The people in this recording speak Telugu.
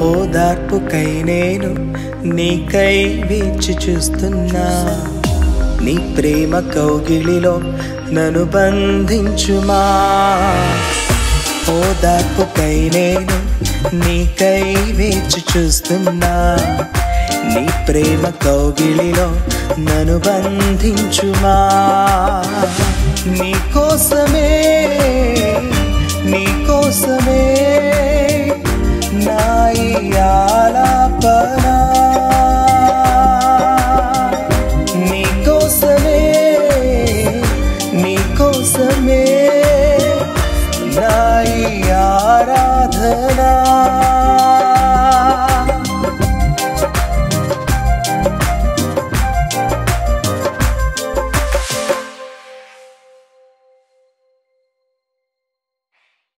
ఓదార్పుకై నేను నీకై వేచి చూస్తున్నా. నీ ప్రేమ కౌగిలిలో నన్ను బంధించుమా. ఓదార్పుకై నేను నీకై వేచి చూస్తున్నా. నీ ప్రేమ కౌగిలిలో నన్ను బంధించుమా. నీకోసమే నీకోసమే నా ఈ ఆలాపన. నీకోసమే నీకోసమే నా ఈ ఆరాధన.